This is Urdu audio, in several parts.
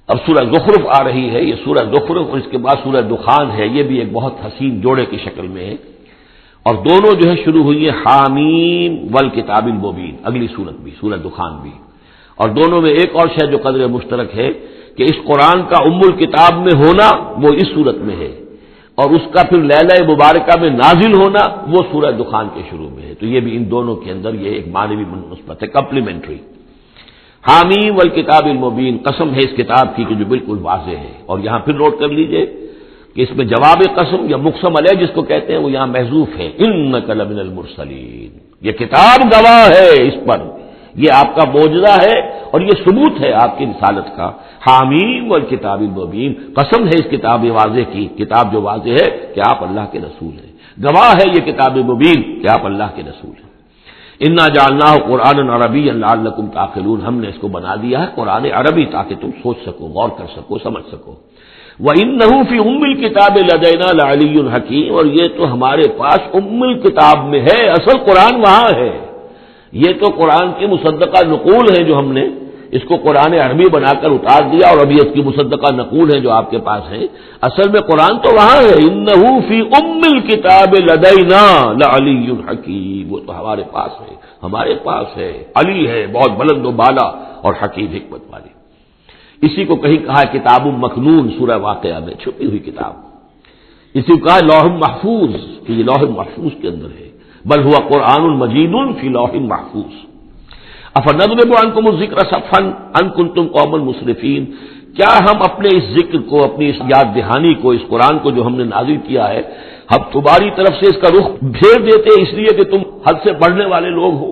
اب سورہ زخرف آ رہی ہے، یہ سورہ زخرف اور اس کے بعد سورہ دخان ہے، یہ بھی ایک بہت حسین جوڑے کی شکل میں ہے، اور دونوں جو ہے شروع ہوئی ہے حامیم والکتاب المبین، اگلی سورت بھی سورہ دخان بھی، اور دونوں میں ایک اور شے جو قدر مشترک ہے کہ اس قرآن کا ام الکتاب میں ہونا وہ اس سورت میں ہے، اور اس کا پھر لیلہ مبارکہ میں نازل ہونا وہ سورہ دخان کے شروع میں ہے، تو یہ بھی ان دونوں کے اندر یہ ایک معنوی نسبت ہے، کمپلیمنٹری۔ حامیم والکتاب المبین، قسم ہے اس کتاب کی کہ جو بالکل واضح ہے، اور یہاں پھر نوٹ کر لیجئے کہ اس میں جواب قسم یا مقسم علیہ جس کو کہتے ہیں وہ یہاں محذوف ہے، انک لمن المرسلین، یہ کتاب گواہ ہے اس پر، یہ آپ کا معجزہ ہے اور یہ ثبوت ہے آپ کی رسالت کا۔ حامیم والکتاب المبین، قسم ہے اس کتاب واضح کی، کتاب جو واضح ہے کہ آپ اللہ کے رسول ہیں، گواہ ہے یہ کتاب مبین کہ آپ اللہ کے رسول ہیں۔ انا جعلناہ قرآنا عربیا لعلکم تعقلون، ہم نے اس کو بنا دیا ہے قرآن عربی تاکہ تم سوچ سکو، غور کر سکو، سمجھ سکو۔ وَإِنَّهُ فِي أُمِّ الْكِتَابِ لَدَيْنَا لَعَلِيٌّ حَكِيمٌ، اور یہ تو ہمارے پاس ام الکتاب میں ہے، اصل قرآن وہاں ہے، یہ تو قرآن کی مصدقہ نقول ہے جو ہم نے اس کو قرآن عربی بنا کر اتار دیا، اور ابھی اس کی مصدقہ نقول ہے جو آپ کے پاس ہے، اصل میں قرآن تو وہاں ہے۔ اِنَّهُ فِي أُمِّ الْكِتَابِ لَدَيْنَا لَعَلِيٌّ حَكِيمٌ، وہ تو ہمارے پاس ہے، ہمارے پاس ہے، علی ہے، بہت بلند و بالا اور حکیم حکمت والی۔ اسی کو کہیں کہا ہے کتاب مکنون سورہ واقعہ میں، چھپی ہوئی کتاب، اسی کو کہا ہے لوح محفوظ کہ یہ لوح محفوظ کے اندر ہے، بل ہوا قرآن مجید فی لوح محفوظ۔ افنضرب عنکم الذکر صفحا ان کنتم قوما مسرفین، کیا ہم اپنے اس ذکر کو، اپنی اس یاد دہانی کو، اس قرآن کو جو ہم نے نازل کیا ہے، ہم تمہاری طرف سے اس کا رخ پھیر دیتے اس لیے کہ تم حد سے بڑھنے والے لوگ ہو،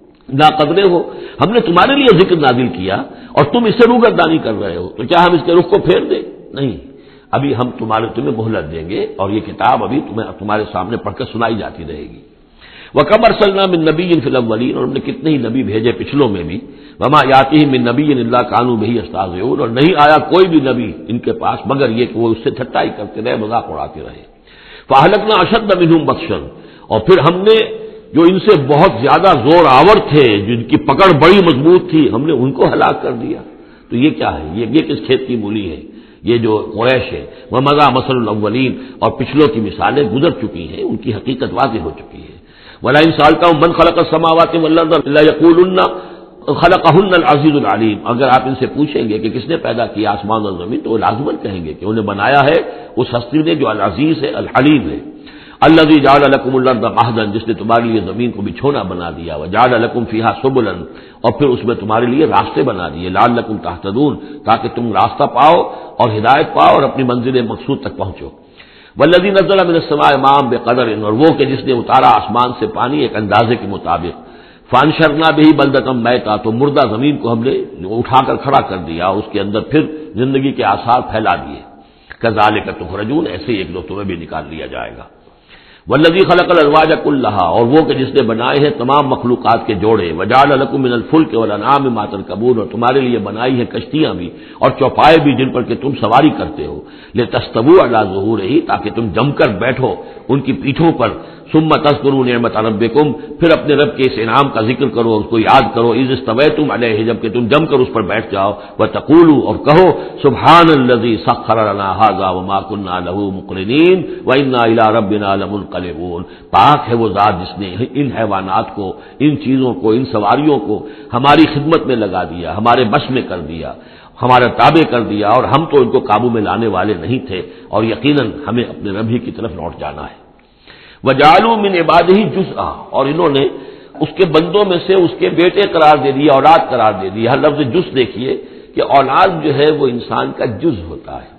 ناقدرے ہو؟ ہم نے تمہارے لیے ذکر نازل کیا اور تم اس سے روگردانی کر رہے ہو، تو کیا ہم اس کے رخ کو پھیر دیں؟ نہیں، ابھی ہم تمہیں مہلت دیں گے، اور یہ کتاب ابھی تمہارے سامنے پڑھ کر سنائی جاتی رہے گی۔ وَكَمْ أَرْسَلْنَا مِن نَبِيٍّ فِي الْأَوَّلِينَ، اور ہم نے کتنے ہی نبی بھیجے پچھلوں میں بھی، وَمَا يَأْتِيهِم مِّن نَبِيٍّ إِلَّا كَانُوا بِهِ يَسْتَهْزِئُونَ، اور نہیں آیا کوئی بھی نبی ان کے پاس مگر یہ کہ وہ اس سے ٹھٹائی کرتے رہے، مذاق اڑاتے رہے۔ فَأَهْلَكْنَا أَشَدَّ مِنْهُمْ بَطْشًا، اور پھر ہم نے جو ان سے بہت زیادہ زور آور تھے، جن کی پکڑ بڑی مضبوط تھی، ہم نے ان کو ہلاک کر دیا۔ تو یہ کیا ہے؟ یہ کس کھیت کی مولی ہے؟ یہ جو قریش ہے، وَمَضَىٰ مَثَلُ الْأَوَّلِينَ، اور پچھلوں کی مثالیں گزر چکی ہیں، ان کی حقیقت واضح ہو چکی ہے۔ وَلَئِن سَأَلْتَهُم مَّنْ خَلَقَ السَّمَاوَاتِ وَالْأَرْضَ لَيَقُولُنَّ خَلَقَهُنَّ الْعَزِيزُ الْعَلِيمُ، اگر آپ ان سے پوچھیں گے کہ کس نے پیدا کیا آسمان اور زمین، تو وہ لازماً کہیں گے کہ انہیں بنایا ہے اس ہستی نے جو العزیز ہے، الحلیم ہے۔ الذی جعل لکم الارض مہدا، جس نے تمہارے لیے زمین کو بچھونا بنا دیا، وجعل لکم فیہا سبلا، اور پھر اس میں تمہارے لیے راستے بنا دیے، لعلکم تہتدون، تاکہ تم راستہ پاؤ اور ہدایت پاؤ اور اپنی منزل مقصود تک پہنچو۔ والذی نزل من السماء ماء بقدر، اور وہ کہ جس نے اتارا آسمان سے پانی ایک اندازے کے مطابق، فانشرنا به بلدۃ میتا، تو مردہ زمین کو ہم نے اٹھا کر کھڑا کر دیا، اس کے اندر پھر زندگی کے آثار پھیلا دیے۔ کذالک تخرجون، ایسے ہی ایک دو تمہیں بھی نکال لیا جائے گا۔ والذی خلق الازواج کلھا، اور وہ کہ جس نے بنائے ہیں تمام مخلوقات کے جوڑے، وجعل لکم من الفلک والانعام ما ترکبون، اور تمہارے لیے بنائی ہیں کشتیاں بھی اور چوپائے بھی جن پر کہ تم سواری کرتے ہو، لتستووا علی ظہورہ، تاکہ تم جم کر بیٹھو ان کی پیٹھوں پر، ثم تذکروا نعمت ربکم، پھر اپنے رب کے اس انعام کا ذکر کرو، اس کو یاد کرو، اذ استویتم علیہ، جب کہ تم جم کر اس پر بیٹھ جاؤ، وتقولوا، اور کہو، سبحان الذی سخر لنا ھذا وما كنا له مقرنین وانا الی ربنا لمنقلبون، پاک ہے وہ ذات جس نے ان حیوانات کو، ان چیزوں کو، ان سواریوں کو ہماری خدمت میں لگا دیا، ہمارے بس میں کر دیا، ہمارا تابع کر دیا، اور ہم تو ان کو قابو میں لانے والے نہیں تھے، اور یقیناً ہمیں اپنے رب ہی کی طرف لوٹ جانا ہے۔ وَجَعَلُوا مِنْ عِبَادِهِ جُزْءًا، اور انہوں نے اس کے بندوں میں سے اس کے بیٹے قرار دے دیا، اولاد قرار دے دیا۔ لفظ جز دیکھیے کہ اولاد جو ہے وہ انسان کا جز ہوتا ہے۔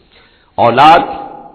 اولاد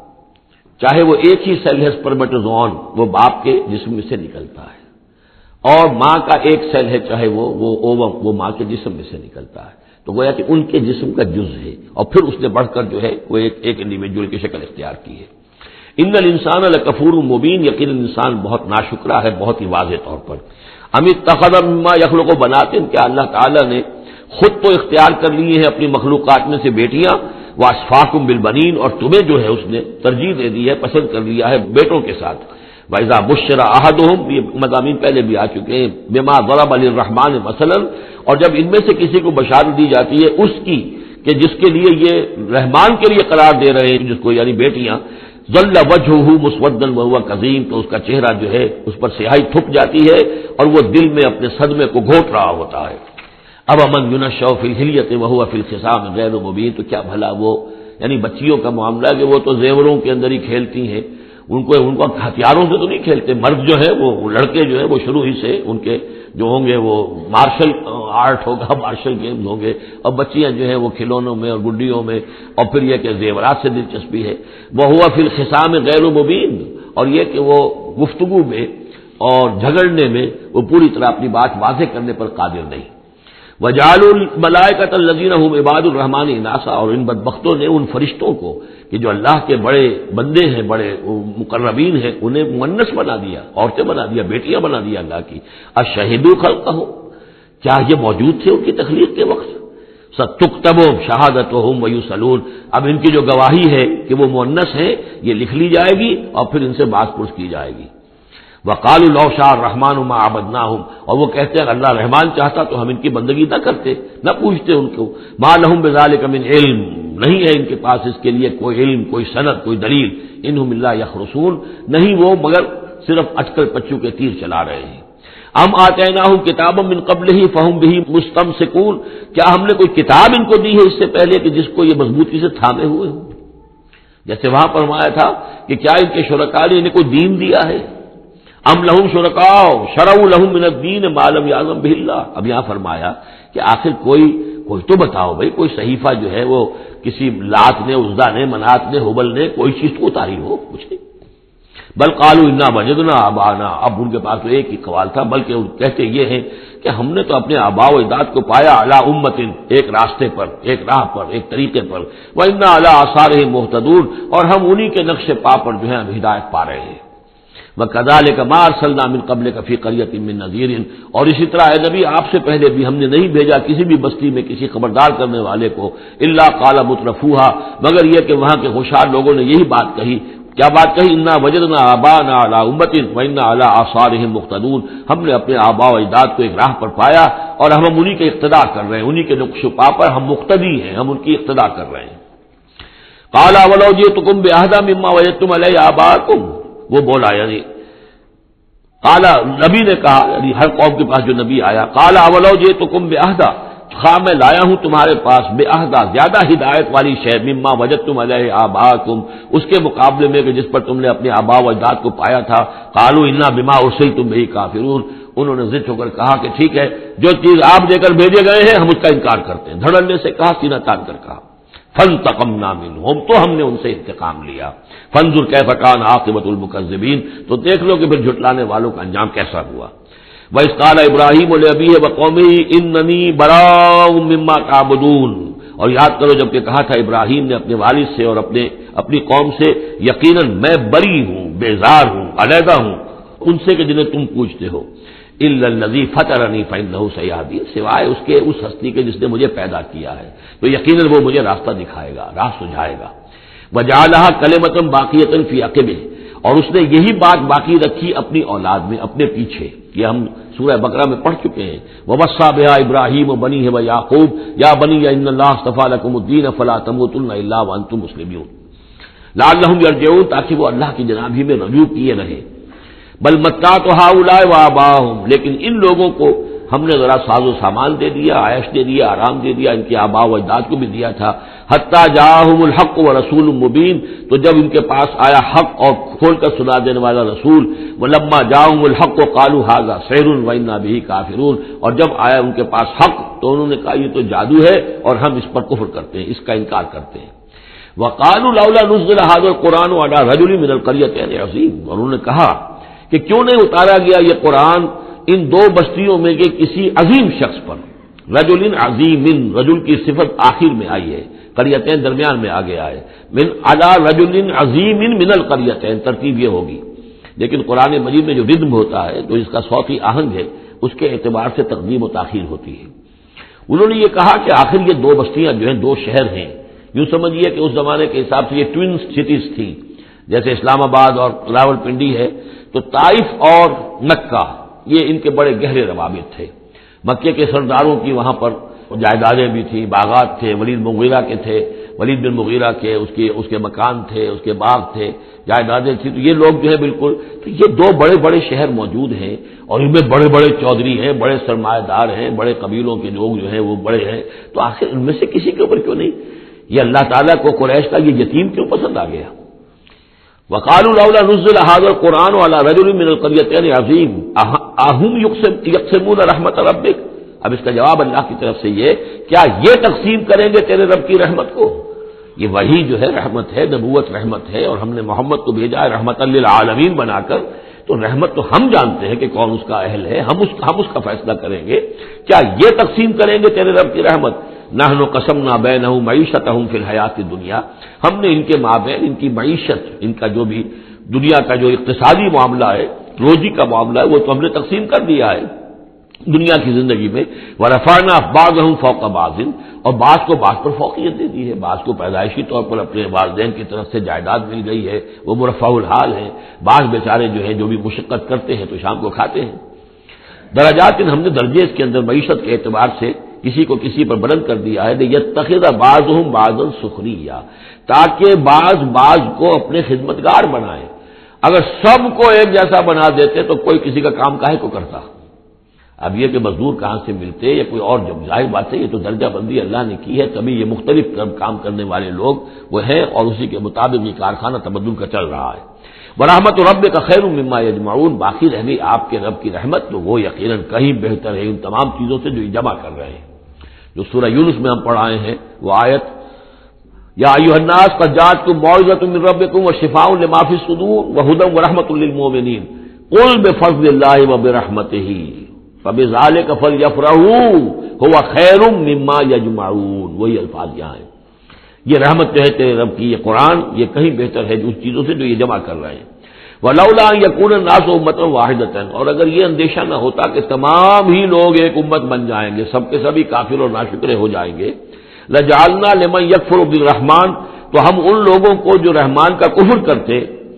چاہے وہ ایک ہی سیل ہے سپرمیٹوزوئن، وہ باپ کے جسم میں سے نکلتا ہے، اور ماں کا ایک سیل ہے چاہے وہ اووم، وہ ماں کے جسم میں سے نکلتا ہے، تو گویا کہ ان کے جسم کا جز ہے، اور پھر اس نے بڑھ کر جو ہے وہ ایک انڈیویجول کی شکل اختیار کی ہے۔ ان الانسان لکفور مبین، یقینا انسان بہت ناشکرا ہے، بہت ہی واضح طور پر۔ ام اتخذ مما یخلق بنات، کہ اللہ تعالی نے خود تو اختیار کر لی ہے اپنی مخلوقات میں سے بیٹیاں، واسفاکم بالبنین، اور تمہیں جو ہے اس نے ترجیح دے دی ہے، پسند کر لیا ہے بیٹوں کے ساتھ۔ وَإِذَا بُشِّرَ أَحَدُهُمْ، یہ مضامین پہلے بھی آ چکے ہیں، بِمَا ضَرَبَ لِلرَّحْمَٰنِ مَثَلًا، اور جب ان میں سے کسی کو بشارت دی جاتی ہے اس کی کہ جس کے لیے یہ رحمان کے لیے قرار دے رہے ہیں جس کو یعنی بیٹیاں، ظل وجہہ مسودا وہو کظیم، تو اس کا چہرہ جو ہے اس پر سیاہی تھپ جاتی ہے اور وہ دل میں اپنے صدمے کو گھوٹ رہا ہوتا ہے۔ اب امن ینشأ فی الحلیۃ وہو فی الخصام غیر مبین، تو کیا بھلا وہ یعنی بچیوں کا معاملہ کہ وہ تو زیوروں کے اندر ہی کھیلتی ہیں، ان کو ہتھیاروں سے تو نہیں کھیلتے، مرد جو ہے وہ لڑکے جو ہے وہ شروع ہی سے ان کے جو ہوں گے وہ مارشل آرٹ ہوگا، مارشل گیمز ہوں گے، اور بچیاں جو ہیں وہ کھلونوں میں اور گڈیوں میں، اور پھر یہ کہ زیورات سے دلچسپی ہے۔ وہو فی الخصام غیر مبین، اور یہ کہ وہ گفتگو میں اور جھگڑنے میں وہ پوری طرح اپنی بات واضح کرنے پر قادر نہیں۔ وجعلوا الملائکۃ الذین هم عباد الرحمن اناثا، اور ان بدبختوں نے ان فرشتوں کو کہ جو اللہ کے بڑے بندے ہیں، بڑے مقربین ہیں، انہیں مؤنث بنا دیا، عورتیں بنا دیا، بیٹیاں بنا دیا اللہ کی۔ اشہدوا خلقہم، کیا یہ موجود تھے ان کی تخلیق کے وقت؟ ستکتب شہادتہم ویسألون، اب ان کی جو گواہی ہے کہ وہ مؤنث ہیں یہ لکھ لی جائے گی اور پھر ان سے بات پرس کی جائے گی۔ وقالوا لو شاء الرحمن ما عبدناہم، اور وہ کہتے ہیں اللہ رحمان چاہتا تو ہم ان کی بندگی نہ کرتے، نہ پوچھتے ان کو۔ ما لہم بذلک من علم، نہیں ہے ان کے پاس اس کے لیے کوئی علم، کوئی سند، کوئی دلیل۔ انہم الا یخرصون، نہیں وہ مگر صرف اٹکل پچو کے تیر چلا رہے ہیں۔ ام آتیناہم کتابا من قبلہ فہم بہ مستمسکون، کیا ہم نے کوئی کتاب ان کو دی ہے اس سے پہلے کہ جس کو یہ مضبوطی سے تھامے ہوئے ہوں؟ جیسے وہاں فرمایا تھا کہ کیا ان کے شرکاء نے انہیں کوئی دین دیا ہے؟ ام لہم شرکاء شرعوا لہم من الدین ما لم یعظم بہ اللہ، اب یہاں فرمایا کہ آخر کوئی تو بتاؤ بھائی، کوئی صحیفہ جو ہے وہ کسی لات نے، عزا نے، منات نے، ہبل نے کوئی چیز کو اتاری ہو؟ کچھ نہیں۔ بل قالوا انا وجدنا آباءنا، اب ان کے پاس تو ایک ہی قوال تھا، بلکہ کہتے یہ ہیں کہ ہم نے تو اپنے آباء و اجداد کو پایا علی امت، ایک راستے پر، ایک راہ پر، ایک طریقے پر، وانا علی آثارہم مہتدون، اور ہم انہی کے نقش پا پر جو ہے ہم ہدایت پا رہے ہیں۔ وَكَذَلِكَ مَا أَرْسَلْنَا مِن قَبْلِكَ فِي قَرْيَةٍ مِّن نَذِيرٍ، اور اسی طرح اے نبی آپ سے پہلے بھی ہم نے نہیں بھیجا کسی بھی بستی میں کسی خبردار کرنے والے کو، الا قال مترفوها، مگر یہ کہ وہاں کے خوشحال لوگوں نے یہی بات کہی، کیا بات کہی؟ انا وجدنا آباءنا علی امۃ وانا علی آثارہم مقتدون، ہم نے اپنے آباء و اجداد کو ایک راہ پر پایا اور ہم انہی کے اقتداء کر رہے ہیں، انہی کے نقش و پا پر ہم مقتدی ہیں، ہم ان کی اقتداء کر رہے ہیں۔ قال اولو جئتکم باہدی مما وجدتم علیہ آباءکم، وہ بولا یعنی قال نبی نے کہا، یعنی ہر قوم کے پاس جو نبی آیا، قال اولو جئتکم باہدی، خواہ میں لایا ہوں تمہارے پاس باہدی، زیادہ ہدایت والی شے، مما وجدتم علیہ آباءکم، اس کے مقابلے میں کہ جس پر تم نے اپنے آباء و اجداد کو پایا تھا۔ قالوا انا بما ارسلتم بہ کافرون، انہوں نے ضد ہو کر کہا کہ ٹھیک ہے جو چیز آپ دے کر بھیجے گئے ہیں ہم اس کا انکار کرتے ہیں، دھڑلے سے کہا، سینہ تان کر کہا۔ فانتقمنا منہم، تو ہم نے ان سے انتقام لیا۔ فانظر کیف کان عاقبۃ المکذبین، تو دیکھ لو کہ پھر جھٹلانے والوں کا انجام کیسا ہوا۔ وَإِذْ قَالَ إِبْرَاهِيمُ لِأَبِيهِ وَقَوْمِهِ إِنَّنِي بَرَاءٌ مِّمَّا تَعْبُدُونَ، اور یاد کرو جب کہ کہا تھا ابراہیم نے اپنے والد سے اور اپنی قوم سے، یقیناً میں بری ہوں، بیزار ہوں، علیحدہ ہوں ان سے کہ جنہیں تم پوجتے ہو، إِلَّا الَّذِي فَطَرَنِي فَإِنَّهُ سَيَهْدِينِ، سوائے اس کے اس ہستی کے جس نے مجھے پیدا کیا ہے تو یقیناً وہ مجھے راستہ دکھائے گا، راہ سجھائے گا۔ وَجَعَلَهَا كَلِمَةً بَاقِيَةً فِي عَقِبِهِ، اور اس نے یہی بات باقی رکھی اپنی اولاد میں، اپنے پیچھے، یہ ہم سورہ بقرہ میں پڑھ چکے ہیں۔ وَوَصَّىٰ بِهَا إِبْرَاهِيمُ بَنِيهِ وَيَعْقُوبُ يَا بَنِيَّ إِنَّ اللَّهَ اصْطَفَىٰ لَكُمُ الدِّينَ فَلَا تَمُوتُنَّ إِلَّا وَأَنتُم مُّسْلِمُونَ لَعَلَّهُمْ يَرْجِعُونَ، تاکہ وہ اللہ کی جناب ہی میں رجوع کیے رہیں۔ بل متعت هؤلاء وآباءهم، لیکن ان لوگوں کو ہم نے ذرا ساز و سامان دے دیا، عائش دے دیا، آرام دے دیا، ان کے آباء و اجداد کو بھی دیا تھا۔ حتی جاءہم الحق ورسول مبین، تو جب ان کے پاس آیا حق اور کھول کر سنا دینے والا رسول، ولما جاءہم الحق قالوا ھذا سحر وانا بہ کافرون، اور جب آیا ان کے پاس حق تو انہوں نے کہا یہ تو جادو ہے اور ہم اس پر کفر کرتے ہیں، اس کا انکار کرتے ہیں۔ وقالوا لولا نزل ھذا القرآن علی رجل من القریتین عظیم، اور انہوں نے کہا کہ کیوں نہیں اتارا گیا یہ قرآن ان دو بستیوں میں کے کسی عظیم شخص پر۔ رجل عظیم، رجل کی صفت آخر میں آئی ہے، قریتین درمیان میں آگے آئے، من علی رجل عظیم من القریتین، ترتیب یہ ہوگی، لیکن قرآن مجید میں جو ردم ہوتا ہے جو اس کا صوتی آہنگ ہے اس کے اعتبار سے تقدیم و تاخیر ہوتی ہے۔ انہوں نے یہ کہا کہ آخر یہ دو بستیاں جو ہیں دو شہر ہیں، یوں سمجھیے کہ اس زمانے کے حساب سے یہ ٹوین سٹیز تھیں، جیسے اسلام آباد اور راول پنڈی ہے، تو طائف اور مکہ یہ ان کے بڑے گہرے روابط تھے۔ مکے کے سرداروں کی وہاں پر جائیدادیں بھی تھیں، باغات تھے، ولید مغیرہ کے تھے، ولید بن مغیرہ کے اس کے مکان تھے، اس کے باغ تھے، جائیدادیں تھیں. تو یہ لوگ جو ہے بالکل، تو یہ دو بڑے بڑے شہر موجود ہیں اور ان میں بڑے بڑے چودھری ہیں، بڑے سرمایہ دار ہیں، بڑے قبیلوں کے لوگ جو ہیں وہ بڑے ہیں. تو آخر ان میں سے کسی کے اوپر کیوں نہیں؟ یہ اللہ تعالیٰ کو قریش کا یہ یتیم کیوں پسند آ گیا؟ وقالوا لولا نزل هذا القرآن على رجل من القريتين عظيم اهم يقسمون رحمت ربك. اب اس کا جواب اللہ کی طرف سے یہ، کیا یہ تقسیم کریں گے تیرے رب کی رحمت کو؟ یہ وہی جو ہے رحمت ہے، نبوت رحمت ہے، اور ہم نے محمد کو بھیجا ہے رحمت للعالمین بنا کر. تو رحمت تو ہم جانتے ہیں کہ کون اس کا اہل ہے، ہم اس کا فیصلہ کریں گے. کیا یہ تقسیم کریں گے تیرے رب کی رحمت؟ نحن قسمنا بینہم معیشتہم فی الحیات الدنیا، ہم نے ان کے مابین ان کی معیشت، ان کا جو بھی دنیا کا جو اقتصادی معاملہ ہے، روزی کا معاملہ ہے، وہ تو ہم نے تقسیم کر دیا ہے دنیا کی زندگی میں. ورفعنا بعضهم فوق بعض، اور بعض کو بعض پر فوقیت دے دی ہے. بعض کو پیدائشی طور پر اپنے والدین کی طرف سے جائیداد مل گئی ہے، وہ مرفع الحال ہے. بعض بیچارے جو ہیں جو بھی مشقت کرتے ہیں تو شام کو کھاتے ہیں. درجات ہم نے درجے اس کے اندر معیشت کے اعتبار سے کسی کو کسی پر بلند کر دیا ہے. یتخذ بعضهم بعضا سخریا، تاکہ بعض کو اپنے خدمتگار بنائے. اگر سب کو ایک جیسا بنا دیتے تو کوئی کسی کا کام کاہے کو کرتا؟ اب یہ کہ مزدور کہاں سے ملتے یا کوئی اور، جب ظاہر بات ہے یہ تو درجہ بندی اللہ نے کی ہے، تبھی یہ مختلف کام کرنے والے لوگ وہ ہیں، اور اسی کے مطابق یہ کارخانہ تبدل کا چل رہا ہے. ورحمت ربک خیر مما یجمعون، باقی رہ گئی آپ کے رب کی رحمت تو وہ یقیناً کہیں بہتر ہے ان تمام چیزوں سے جو یہ جمع کر رہے ہیں. جو سورہ یونس میں ہم پڑھائے ہیں وہ آیت، یا ایھا الناس قد جاءتکم موعظۃ من ربکم وشفاء لما فی الصدور وہدی ورحمۃ للمؤمنین قل بفضل اللہ وبرحمتہ فبذلک فلیفرحوا ھو خیر مما یجمعون. وہی الفاظ یہاں ہیں. یہ رحمت جو ہے تیرے رب کی، یہ قرآن، یہ کہیں بہتر ہے اس چیزوں سے جو یہ جمع کر رہے ہیں. ولولا ان یکون الناس امۃ واحدۃ، اور اگر یہ اندیشہ نہ ہوتا کہ تمام ہی لوگ ایک امت بن جائیں گے، سب کے سبھی کافر اور ناشکرے ہو جائیں گے، لجعلنا لمن یکفر بالرحمن، تو ہم ان لوگوں کو جو رحمان کا کفر کرتے،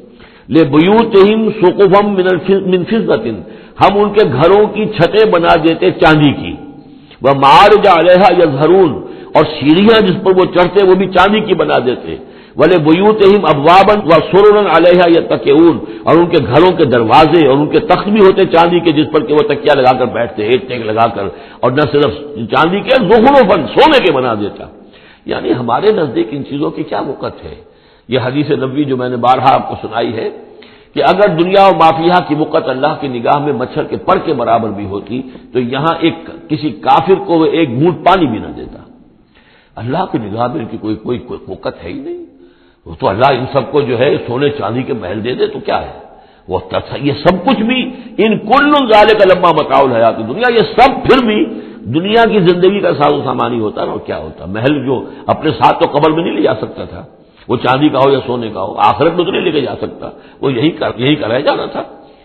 لبیوتہم سقفا من فضۃ، ہم ان کے گھروں کی چھتیں بنا دیتے چاندی کی، ومعارج علیہا یظہرون، اور سیڑھیاں جس پر وہ چڑھتے وہ بھی چاندی کی بنا دیتے، وَلِبُيُوتِهِمْ أَبْوَابًا وَسُرُرًا عَلَيْهَا يَتَّكِئُونَ، اور ان کے گھروں کے دروازے اور ان کے تخت بھی ہوتے چاندی کے جس پر کہ وہ تکیہ لگا کر بیٹھتے، ایک ٹیک لگا کر، اور نہ صرف چاندی کے زخرفاً سونے کے بنا دیتا. یعنی ہمارے نزدیک ان چیزوں کی کیا وقت ہے؟ یہ حدیث نبوی جو میں نے بارہا آپ کو سنائی ہے کہ اگر دنیا و مافیہ کی وقت اللہ کی نگاہ میں مچھر کے پر کے برابر بھی ہوتی تو یہاں کسی کافر کو وہ ایک گھونٹ پانی بھی نہ دیتا. اللہ کی نگاہ میں ان کی کوئی وقت ہے ہی نہیں. وہ تو اللہ ان سب کو جو ہے سونے چاندی کے محل دے دے تو کیا ہے؟ وہ یہ سب کچھ بھی ان کل ذالک لما متاع الحیات دنیا، یہ سب پھر بھی دنیا کی زندگی کا ساز و سامان ہی ہوتا نا. اور کیا ہوتا؟ محل جو اپنے ساتھ تو قبر میں نہیں لے جا سکتا تھا، وہ چاندی کا ہو یا سونے کا ہو، آخرت میں تو نہیں لے کے جا سکتا، وہ یہی کا رہ جانا تھا.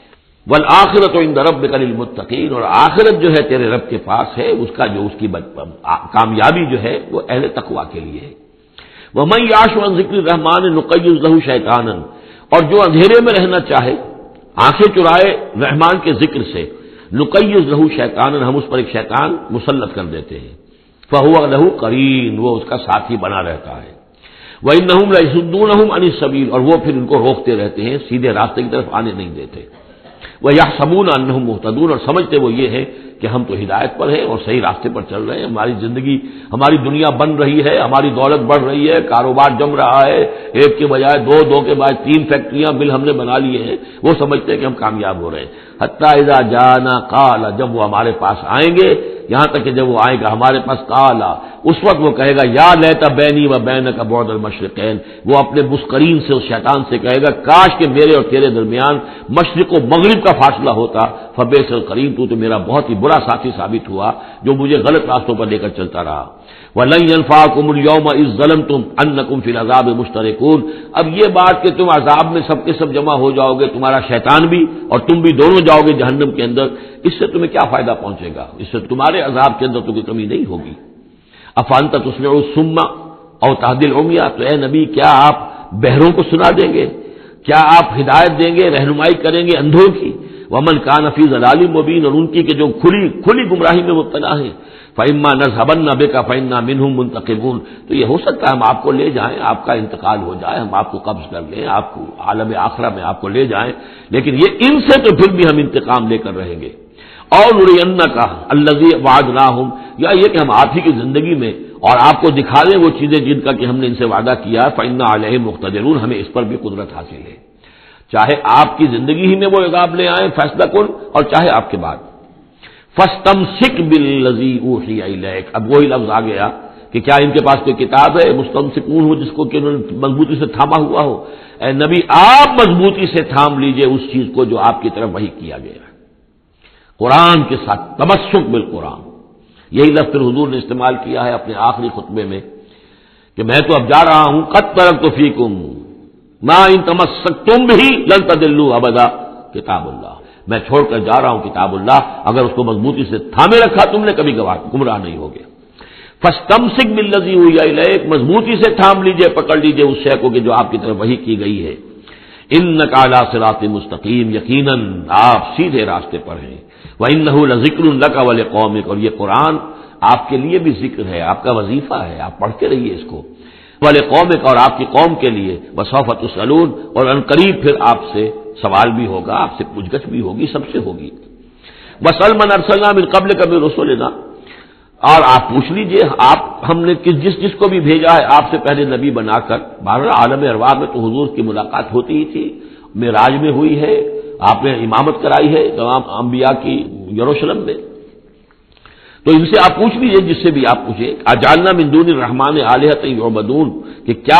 والآخرۃ عند ربک للمتقین، اور آخرت جو ہے تیرے رب کے پاس ہے، اس کا جو اس کی کامیابی جو ہے وہ اہل تقوی کے لیے ہے. وَمَن يَعْشُ عَن ذِكْرِ الرَّحْمَٰنِ نُقَيِّضْ لَهُ شَيْطَانًا، اور جو اندھیرے میں رہنا چاہے، آنکھیں چرائے رحمان کے ذکر سے، نُقَيِّضْ لَهُ شَيْطَانًا، ہم اس پر ایک شیطان مسلط کر دیتے ہیں، فَهُوَ لَهُ قَرِينٌ، وہ اس کا ساتھی بنا رہتا ہے. وَإِنَّهُمْ لَيَصُدُّونَهُمْ عَنِ السَّبِيلِ، اور وہ پھر ان کو روکتے رہتے ہیں، سیدھے راستے کی طرف آنے نہیں دیتے. وَيَحْسَبُونَ أَنَّهُمْ مُهْتَدُونَ، اور سمجھتے وہ یہ ہے کہ ہم تو ہدایت پر ہیں اور صحیح راستے پر چل رہے ہیں، ہماری زندگی، ہماری دنیا بن رہی ہے، ہماری دولت بڑھ رہی ہے، کاروبار جم رہا ہے، ایک کے بجائے دو کے بعد 3 فیکٹریاں مل ہم نے بنا لیے ہیں، وہ سمجھتے ہیں کہ ہم کامیاب ہو رہے ہیں. حتیٰ اذا جانا قال، جب وہ ہمارے پاس آئیں گے، یہاں تک کہ جب وہ آئے گا ہمارے پاس قال، اس وقت وہ کہے گا یا لیت بینی و بینک بعد المشرقین، وہ اپنے مسکرین سے اس شیطان سے کہے گا کاش کہ میرے اور تیرے درمیان مشرق و مغرب کا فاصلہ ہوتا، فبئس القرین، تو میرا بہت ہی برا ساتھی ثابت ہوا جو مجھے غلط راستوں پر لے کر چلتا رہا. وَلَن يَنفَعَكُمُ الْيَوْمَ إِذ ظَّلَمْتُمْ أَنَّكُمْ فِي الْعَذَابِ مُشْتَرِكُونَ، اب یہ بات کہ تم عذاب میں سب کے سب جمع ہو جاؤ گے، تمہارا شیطان بھی اور تم بھی دونوں جاؤ گے جہنم کے اندر، اس سے تمہیں کیا فائدہ پہنچے گا؟ اس سے تمہارے عذاب کے اندر تو کوئی کمی نہیں ہوگی. أَفَأَنْتَ تُسْمِعُ الصُّمَّ أَوْ تَهْدِي الْعُمْيَ، تو اے نبی کیا آپ بہروں کو سنا دیں گے؟ کیا آپ ہدایت دیں گے، رہنمائی کریں گے اندھوں کی؟ وَمَنْ كَانَ فِي ضَلَالٍ مُبِينٍ، اور ان کی کہ جو کھلی گمراہی میں مبتلا ہیں. فَإِمَّا نَذْهَبَنَّ بِكَ فَإِنَّا مِنْهُمْ مُنْتَقِمُونَ، تو یہ ہو سکتا ہے ہم آپ کو لے جائیں، آپ کا انتقال ہو جائے، ہم آپ کو قبض کر لیں، آپ کو عالم آخرہ میں آپ کو لے جائیں، لیکن یہ ان سے تو پھر بھی ہم انتقام لے کر رہیں گے۔ اور نُرِيَنَّكَ الَّذِي وَعَدْنَاهُمْ، یا یہ کہ ہم آپ ہی کی زندگی میں اور آپ کو دکھا دیں وہ چیزیں جن کا کہ ہم نے ان سے وعدہ کیا ہے، فَإِنَّا عَلَيْهِمْ مُقْتَدِرُونَ، ہمیں اس پر بھی قدرت حاصل ہے، چاہے آپ کی زندگی ہی میں وہ عذاب لے آئیں فیصلہ کن، اور چاہے آپ کے بعد۔ فَاسْتَمْسِكْ بِالَّذِي أُوحِيَ إِلَيْكَ، اب وہی لفظ آ گیا کہ کیا ان کے پاس کوئی کتاب ہے مستمسکون ہو جس کو کہ انہوں نے مضبوطی سے تھاما ہوا ہو؟ اے نبی آپ مضبوطی سے تھام لیجئے اس چیز کو جو آپ کی طرف وحی کیا گیا ہے، قرآن کے ساتھ، تمسک بالقرآن۔ یہی لفظ پھر حضور نے استعمال کیا ہے اپنے آخری خطبے میں کہ میں تو اب جا رہا ہوں، قد ترکت فیکم ما ان تمسکتم بہ لن تضلوا ابدا، کتاب اللہ، میں چھوڑ کر جا رہا ہوں کتاب اللہ، اگر اس کو مضبوطی سے تھامے رکھا تم نے کبھی گمراہ نہیں ہوگے۔ فاستمسک بالذی اوحی الیک، مضبوطی سے تھام لیجئے، پکڑ لیجئے اس شے کو کہ جو آپ کی طرف وحی کی گئی ہے۔ انک علی صراط مستقیم، یقیناً آپ سیدھے راستے پر ہیں۔ وانہ لذکر لک ولقومک، اور یہ قرآن آپ کے لیے بھی ذکر ہے، آپ کا وظیفہ ہے، آپ پڑھتے رہیے اس کو، ولقومک، اور آپ کی قوم کے لیے، وسوف تسألون، اور ان قریب پھر آپ سے سوال بھی ہوگا، آپ سے پوچھ گچھ بھی ہوگی، سب سے ہوگی۔ وَاسْأَلْ مَنْ أَرْسَلْنَا مِنْ قَبْلِكَ مِنْ رُسُلِنَا، اور آپ پوچھ لیجئے آپ ہم نے جس کو بھی بھیجا ہے آپ سے پہلے نبی بنا کر۔ بہرحال عالم ارواح میں تو حضور کی ملاقات ہوتی ہی تھی، معراج میں ہوئی ہے، آپ نے امامت کرائی ہے تمام انبیاء کی یروشلم میں، تو ان سے آپ پوچھ لیجئے جس سے بھی آپ پوچھیں۔ اجعلنا من دون الرحمن آلہۃ یعبدون، کہ کیا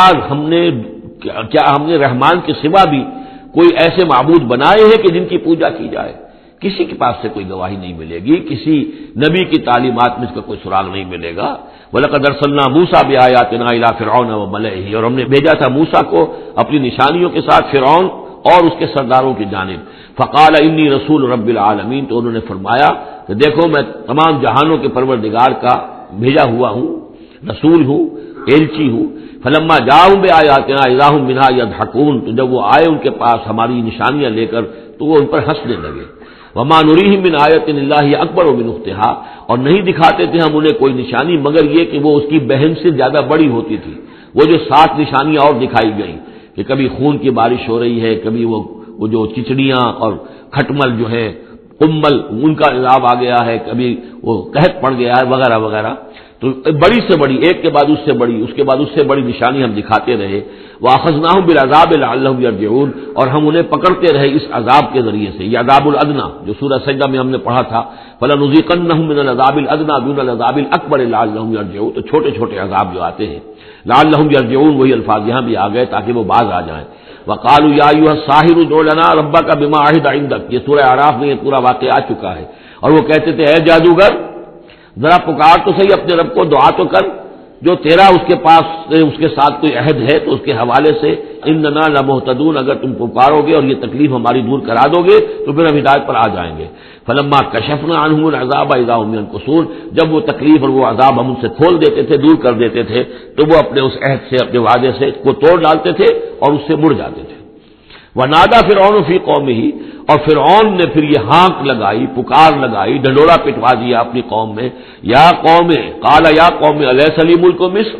ہم نے رحمان کے سوا بھی کوئی ایسے معبود بنائے ہیں کہ جن کی پوجا کی جائے؟ کسی کے پاس سے کوئی گواہی نہیں ملے گی، کسی نبی کی تعلیمات میں اس کا کوئی سراغ نہیں ملے گا۔ وَلَقَدْ أَرْسَلْنَا مُوسَىٰ بِآيَاتِنَا إِلَىٰ فِرْعَوْنَ وَمَلَئِهِ، اور ہم نے بھیجا تھا موسیٰ کو اپنی نشانیوں کے ساتھ فرعون اور اس کے سرداروں کی جانب۔ فَقَالَ إِنِّي رَسُولُ رَبِّ الْعَالَمِينَ، تو انہوں نے فرمایا کہ دیکھو میں تمام جہانوں کے پروردگار کا بھیجا ہوا ہوں، رسول ہوں، ایلچی ہوں۔ فلما جاؤں بآیاتنا اذا هم منها يضحكون، تو جب وہ آئے ان کے پاس ہماری نشانیاں لے کر تو وہ ان پر ہنسنے لگے۔ وما نريهم من آیۃ الا هي اکبر من اختها، اور نہیں دکھاتے تھے ہم انہیں کوئی نشانی مگر یہ کہ وہ اس کی بہن سے زیادہ بڑی ہوتی تھی۔ وہ جو 7 نشانیاں اور دکھائی گئیں کہ کبھی خون کی بارش ہو رہی ہے، کبھی وہ جو چچڑیاں اور کھٹمل جو ہے قمل ان کا عذاب آ گیا ہے، کبھی وہ قحط پڑ گیا ہے وغیرہ وغیرہ، تو بڑی سے بڑی، ایک کے بعد اس سے بڑی، اس کے بعد اس سے بڑی نشانی ہم دکھاتے رہے۔ وَأَخَذْنَاهُمْ بِالْعَذَابِ لَعَلَّهُمْ يَرْجِعُونَ، اور ہم انہیں پکڑتے رہے اس عذاب کے ذریعے سے، یہ عذاب الادنیٰ جو سورہ سجدہ میں ہم نے پڑھا تھا، فَلَنُذِيقَنَّهُم مِّنَ الْعَذَابِ الْأَدْنَىٰ دُونَ الْعَذَابِ الْأَكْبَرِ لَعَلَّهُمْ يَرْجِعُونَ، تو چھوٹے چھوٹے عذاب جو آتے ہیں لَعَلَّهُمْ يَرْجِعُونَ، وہی الفاظ یہاں بھی آ گئے تاکہ وہ باز آ جائیں۔ وَقَالُوا يَا أَيُّهَا السَّاحِرُ ادْعُ لَنَا رَبَّكَ بِمَا عَهِدَ عِندَكَ، یہ سورہ اعراف میں یہ پورا واقعہ آ چکا ہے، اور وہ کہتے تھے اے جادوگر ذرا پکار تو صحیح اپنے رب کو، دعا تو کر، جو تیرا اس کے پاس اس کے ساتھ کوئی عہد ہے تو اس کے حوالے سے اننا لمہتدون، اگر تم پکارو گے اور یہ تکلیف ہماری دور کرا دو گے تو پھر ہم ہدایت پر آ جائیں گے۔ فلما کشفنا عنہم العذاب اذا هم ينكثون، جب وہ تکلیف اور وہ عذاب ہم ان سے کھول دیتے تھے، دور کر دیتے تھے، تو وہ اپنے اس عہد سے، اپنے وعدے سے کو توڑ ڈالتے تھے اور اس سے مڑ جاتے تھے۔ ونادى فرعون في قومه، اور فرعون نے پھر یہ ہانک لگائی، پکار لگائی، ڈنڈورا پٹوا دیا اپنی قوم میں، یا قوم، قال یا قوم الیس لی ملک مصر،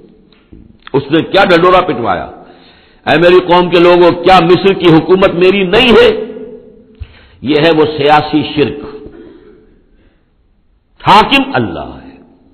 اس نے کیا ڈنڈورا پٹوایا، اے میری قوم کے لوگوں کیا مصر کی حکومت میری نہیں ہے؟ یہ ہے وہ سیاسی شرک، حاکم اللہ ہے،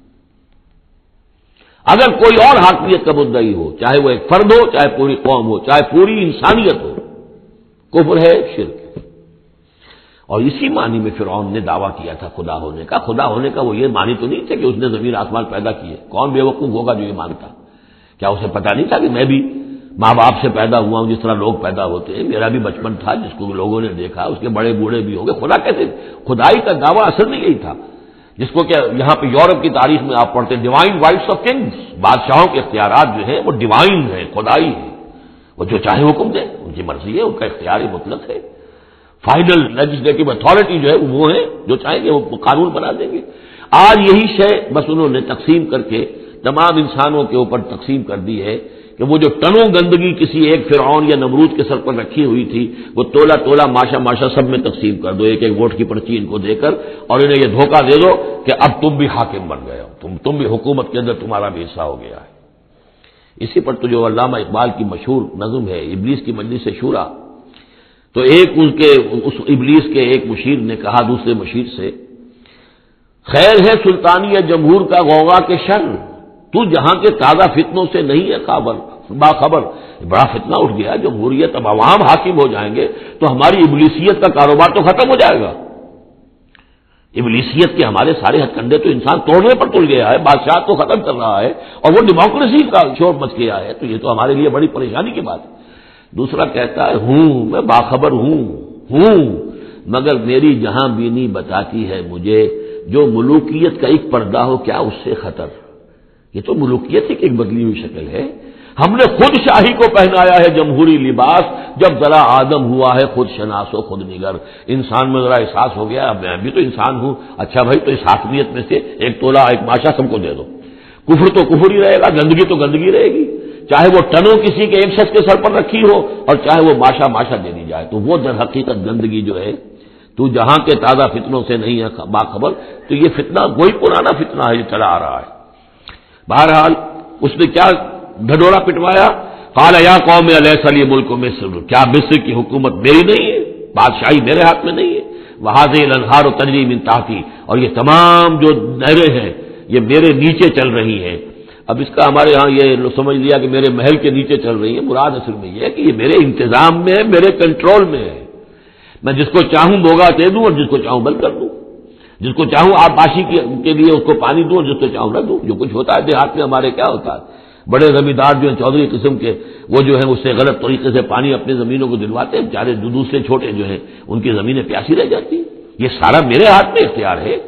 اگر کوئی اور حاکمیت کا مدعی ہو، چاہے وہ ایک فرد ہو، چاہے پوری قوم ہو، چاہے پوری انسانیت ہو، کفر ہے، شرک ہے۔ اور اسی معنی میں فرعون نے دعویٰ کیا تھا خدا ہونے کا۔ خدا ہونے کا وہ یہ معنی تو نہیں تھا کہ اس نے زمین آسمان پیدا کیے، کون بے وقوف ہوگا جو یہ مانتا؟ کیا اسے پتہ نہیں تھا کہ میں بھی ماں باپ سے پیدا ہوا ہوں جس طرح لوگ پیدا ہوتے ہیں، میرا بھی بچپن تھا جس کو لوگوں نے دیکھا، اس کے بڑے بوڑھے بھی ہوں گے، خدا کیسے؟ خدائی کا دعویٰ اصل میں یہی تھا، جس کو کہ یہاں پہ یورپ کی تاریخ میں آپ پڑھتے ہیں ڈیوائن رائٹس آف کنگز، بادشاہوں کے اختیارات جو ہیں وہ ڈیوائن ہیں، خدائی ہے، وہ جو چاہے حکم دیں، ان کی مرضی ہے، ان کا اختیار مطلق ہے، فائنل لیجسلیٹو اتھارٹی جو ہے وہ ہے، جو چاہیں گے وہ قانون بنا دیں گے۔ آج یہی شے بس انہوں نے تقسیم کر کے تمام انسانوں کے اوپر تقسیم کر دی ہے کہ وہ جو ٹنوں گندگی کسی ایک فرعون یا نمرود کے سر پر رکھی ہوئی تھی وہ تولا تولا ماشا ماشا سب میں تقسیم کر دو، ایک ایک ووٹ کی پرچی ان کو دے کر، اور انہیں یہ دھوکہ دے دو کہ اب تم بھی حاکم بن گئے ہو، تم بھی حکومت کے اندر تمہارا بھی حصہ ہو گیا ہے۔ اسی پر تو جو علامہ اقبال کی مشہور نظم ہے ابلیس کی مجلس شورا، تو ایک اس ابلیس کے ایک مشیر نے کہا دوسرے مشیر سے، خیر ہے سلطانی جمہور کا غوغا کے شر، تو جہاں کے تازہ فتنوں سے نہیں ہے باخبر۔ بڑا فتنہ اٹھ گیا جمہوریت، اب عوام حاکم ہو جائیں گے تو ہماری ابلیسیت کا کاروبار تو ختم ہو جائے گا۔ ابلیسیت کے ہمارے سارے ہتھ کنڈے تو انسان توڑنے پر تل گیا ہے، بادشاہ تو ختم کر رہا ہے اور وہ ڈیموکریسی کا شور مچ گیا ہے، تو یہ تو ہمارے لیے بڑی پریشانی کی بات ہے۔ دوسرا کہتا ہے میں باخبر ہوں مگر میری جہاں بینی بتاتی ہے مجھے جو ملوکیت کا ایک پردہ ہو کیا اس سے خطر۔ یہ تو ملوکیت کی ایک بدلی ہوئی شکل ہے، ہم نے خود شاہی کو پہنایا ہے جمہوری لباس، جب ذرا آدم ہوا ہے خود شناس و خود نگر، انسان میں ذرا احساس ہو گیا اب میں بھی تو انسان ہوں، اچھا بھائی تو اس حاکمیت میں سے ایک تولا ایک ماشا سب کو دے دو، کفر تو کفر ہی رہے گا، گندگی تو گندگی رہے گی، چاہے وہ ٹنوں کسی کے ایک شخص کے سر پر رکھی ہو اور چاہے وہ ماشا دے دی جائے، تو وہ در حقیقت گندگی جو ہے تو جہاں کے تازہ فتنوں سے نہیں ہے باخبر، تو یہ فتنہ وہی پرانا فتنہ ہے جو چلا آ رہا ہے۔ بہرحال اس نے کیا ڈھڈورا پٹوایا، قال یا قوم الیس لی ملک مصر، کیا مصر کی حکومت میری نہیں ہے، بادشاہی میرے ہاتھ میں نہیں ہے، وہذہ الانہار تجری من تحتی، اور یہ تمام جو نہریں ہیں یہ میرے نیچے چل رہی ہیں۔ اب اس کا ہمارے ہاں یہ سمجھ لیا کہ میرے محل کے نیچے چل رہی ہے، مراد اصل میں یہ ہے کہ یہ میرے انتظام میں ہے، میرے کنٹرول میں ہے، میں جس کو چاہوں بوگا دے دوں اور جس کو چاہوں بند کر دوں، جس کو چاہوں آبپاشی کے لیے اس کو پانی دوں اور جس کو چاہوں نہ دوں۔ جو کچھ ہوتا ہے دیہات میں ہمارے کیا ہوتا ہے، بڑے زمیندار جو ہیں چودھری قسم کے وہ جو ہیں اس سے غلط طریقے سے پانی اپنی زمینوں کو دلواتے ہیں، بیچارے دوسرے چھوٹے جو ہیں ان کی زمینیں پیاسی رہ جاتی ہیں، یہ سارا میرے ہاتھ میں اختیار ہے۔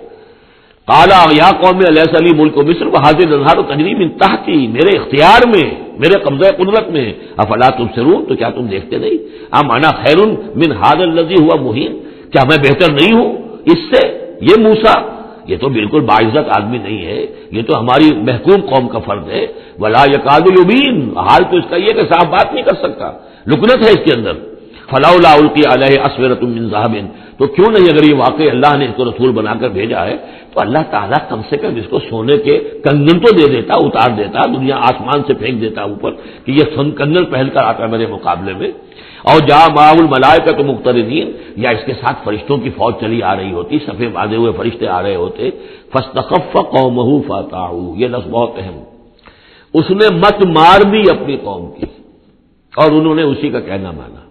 قال یا قوم الیس لی ملک مصر وہذہ الانہار تجری من تحتی، میرے اختیار میں، میرے قبضہ قدرت میں، افلا تبصرون، تو کیا تم دیکھتے نہیں، ام انا خیر من ھذا الذی هو مہین، کیا میں بہتر نہیں ہوں اس سے، یہ موسیٰ یہ تو بالکل باعزت آدمی نہیں ہے، یہ تو ہماری محکوم قوم کا فرد ہے، ولا یکاد یبین، حال تو اس کا یہ کہ صاف بات نہیں کر سکتا، لکنت ہے اس کے اندر، فلولا القی علیہ اسورۃ من ذہب، تو کیوں نہیں اگر یہ واقعی اللہ نے اس کو رسول بنا کر بھیجا ہے تو اللہ تعالیٰ کم سے کم اس کو سونے کے کنگن تو دے دیتا، اتار دیتا، دنیا آسمان سے پھینک دیتا اوپر کہ یہ کنگن پہن کر آتا ہے میرے مقابلے میں، اور جا معه الملائکۃ مقترنین، یا اس کے ساتھ فرشتوں کی فوج چلی آ رہی ہوتی، صفے باندھے ہوئے فرشتے آ رہے ہوتے، فاستخف قومه فاطاعوه، یہ لفظ بہت اہم، اس نے مت مار دی اپنی قوم کی اور انہوں نے اسی کا کہنا مانا۔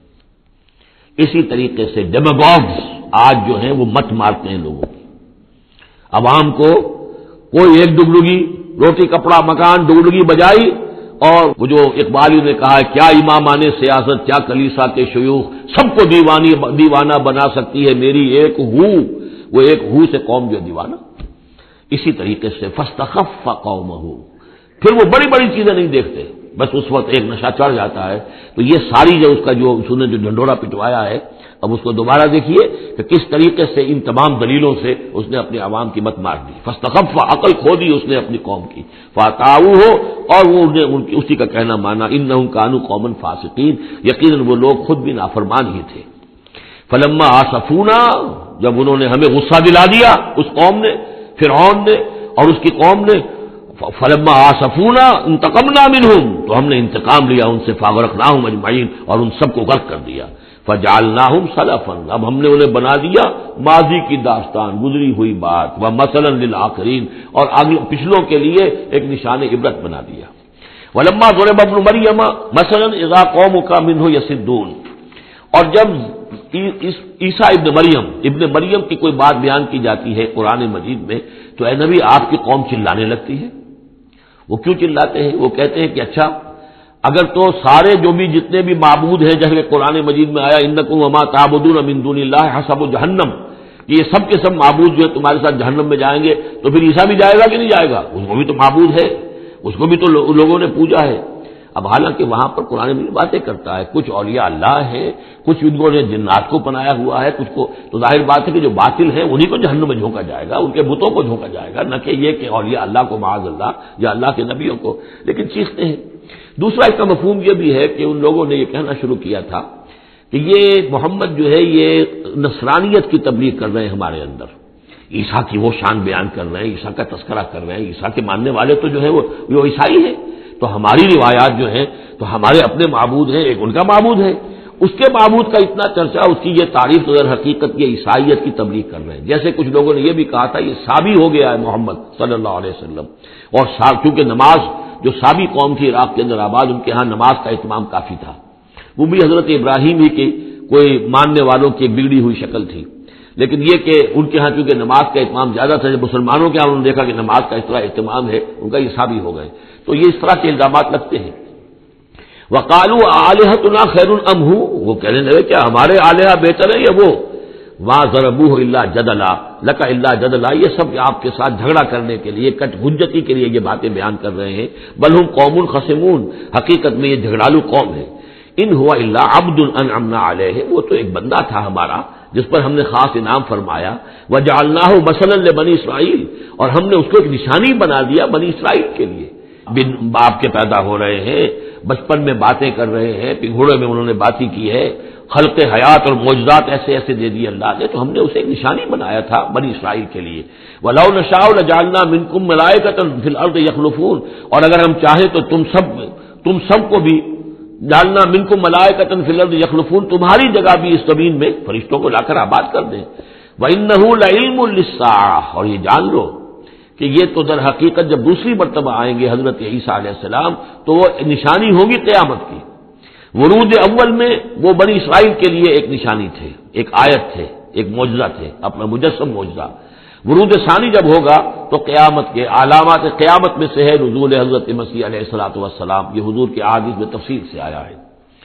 اسی طریقے سے ڈیماگوگز آج جو ہیں وہ مت مارتے ہیں لوگوں کی، عوام کو کوئی ایک ڈگڈگی روٹی کپڑا مکان ڈگڈگی بجائی، اور وہ جو اقبالی نے کہا ہے کیا امامان سیاست کیا کلیسا کے شیوخ، سب کو دیوانہ بنا سکتی ہے میری ایک ہو، وہ ایک ہو سے قوم جو دیوانہ۔ اسی طریقے سے فاستخف قومہ، پھر وہ بڑی بڑی چیزیں نہیں دیکھتے، بس اس وقت ایک نشہ چڑھ جاتا ہے، تو یہ ساری جو اس کا جو اس نے جو ڈنڈورا پٹوایا ہے، اب اس کو دوبارہ دیکھیے کہ کس طریقے سے ان تمام دلیلوں سے اس نے اپنے عوام کی مت مار دی، فاستخف، عقل کھو دی اس نے اپنی قوم کی، فاطاعوہ، اور وہ اسی کا کہنا مانا، انہم کانوا قوما فاسقین، یقیناً وہ لوگ خود بھی نافرمان ہی تھے۔ فلما آسفونا، جب انہوں نے ہمیں غصہ دلا دیا، اس قوم نے، فرعون نے اور اس کی قوم نے، فلما آسفونا انتقمنا منہم، تو ہم نے انتقام لیا ان سے، فاغرقناہم اجمعین، اور ان سب کو غرق کر دیا، فجعلناہم سلفا، اب ہم نے انہیں بنا دیا ماضی کی داستان، گزری ہوئی بات، ومثلا للآخرین، اور آگے پچھلوں کے لیے ایک نشان عبرت بنا دیا۔ ولما ضرب ابن مریم مثلا اذا قومک منہ یصدون، اور جب عیسیٰ ابن مریم کی کوئی بات بیان کی جاتی ہے قرآن مجید میں تو اے نبی آپ کی قوم چلانے لگتی ہے۔ وہ کیوں چلاتے ہیں؟ وہ کہتے ہیں کہ اچھا اگر تو سارے جو بھی جتنے بھی معبود ہیں جیسے قرآن مجید میں آیا انکم وما تعبدون من دون اللہ حسب جہنم، کہ یہ سب کے سب معبود جو ہے تمہارے ساتھ جہنم میں جائیں گے، تو پھر عیسیٰ بھی جائے گا کہ نہیں جائے گا؟ اس کو بھی تو معبود ہے، اس کو بھی تو لوگوں نے پوجا ہے۔ اب حالانکہ وہاں پر قرآن مجید باتیں کرتا ہے، کچھ اولیاء اللہ ہیں، کچھ انہوں نے جنات کو بنایا ہوا ہے، کچھ کو، تو ظاہر بات ہے کہ جو باطل ہیں انہی کو جہنم میں جھونکا جائے گا، ان کے بتوں کو جھونکا جائے گا، نہ کہ یہ کہ اولیاء اللہ کو معاذ اللہ یا اللہ کے نبیوں کو، لیکن چیختے ہیں۔ دوسرا اس کا مفہوم یہ بھی ہے کہ ان لوگوں نے یہ کہنا شروع کیا تھا کہ یہ محمد جو ہے یہ نصرانیت کی تبلیغ کر رہے ہیں ہمارے اندر، عیسیٰ کی وہ شان بیان کر رہے ہیں، عیسیٰ کا تذکرہ کر رہے ہیں، عیسیٰ کے ماننے والے تو جو ہے وہ عیسائی ہیں، تو ہماری روایات جو ہیں تو ہمارے اپنے معبود ہیں، ایک ان کا معبود ہے، اس کے معبود کا اتنا چرچا، اس کی یہ تعریف تو در حقیقت یہ عیسائیت کی تبلیغ کر رہے ہیں۔ جیسے کچھ لوگوں نے یہ بھی کہا تھا یہ سابی ہو گیا ہے محمد صلی اللہ علیہ وسلم، اور چونکہ نماز جو سابی قوم تھی عراق کے اندر آباد، ان کے ہاں نماز کا اہتمام کافی تھا، وہ بھی حضرت ابراہیم ہی کی کوئی ماننے والوں کی ایک بگڑی ہوئی شکل تھی، لیکن یہ کہ ان کے ہاں چونکہ نماز کا اہتمام زیادہ تھا، جب مسلمانوں کے ہاں انہوں نے دیکھا کہ نماز کا اس طرح اہتمام ہے، ان کا یہ سابی ہو گئے، تو یہ اس طرح کے الزامات لگتے ہیں۔ وقالوا آلہتنا خیر ام ہو، وہ کہنے لگے کیا ہمارے آلہہ بہتر ہے یا وہ؟ ما ضربوہ الا جدلا لک الا جدلا، یہ سب آپ کے ساتھ جھگڑا کرنے کے لیے، کٹ حجتی کے لیے یہ باتیں بیان کر رہے ہیں۔ بل ہم قوم خصمون، حقیقت میں یہ جھگڑالو قوم ہے۔ ان ہوا الا عبد انعمنا علیہ، وہ تو ایک بندہ تھا ہمارا جس پر ہم نے خاص انعام فرمایا۔ وجعلناہ مثلا لبنی اسرائیل، اور ہم نے اس کو ایک نشانی بنا دیا بنی اسرائیل کے لیے۔ بن باپ کے پیدا ہو رہے ہیں، بچپن میں باتیں کر رہے ہیں، پنگھوڑے میں انہوں نے باتیں کی ہے، خلق حیات اور معجزات ایسے ایسے دے دیے اللہ نے، تو ہم نے اسے ایک نشانی بنایا تھا بنی اسرائیل کے لیے۔ وَلَوْ نَشَاءُ لَجَعَلْنَا مِنكُم مَلَائِكَةً فِي الْأَرْضِ يَخْلُفُونَ، اور اگر ہم چاہیں تو تم سب کو بھی جعلنا منکم ملائکۃ فی الارض یخلفون، تمہاری جگہ بھی اس زمین میں فرشتوں کو لا کر آباد کر دیں۔ وَإِنَّهُ لَعِلْمٌ لِلسَّاعَةِ، اور یہ جان لو کہ یہ تو در حقیقت جب دوسری مرتبہ آئیں گے حضرت عیسیٰ علیہ السلام تو وہ نشانی ہوگی قیامت کی۔ ورود اول میں وہ بنی اسرائیل کے لیے ایک نشانی تھے، ایک آیت تھے، ایک معجزہ تھے، اپنا مجسم معجزہ۔ ورود ثانی جب ہوگا تو قیامت کے علامات قیامت میں سے ہے نزول حضرت مسیح علیہ الصلوۃ والسلام، یہ حضور کی احادیث میں تفصیل سے آیا ہے۔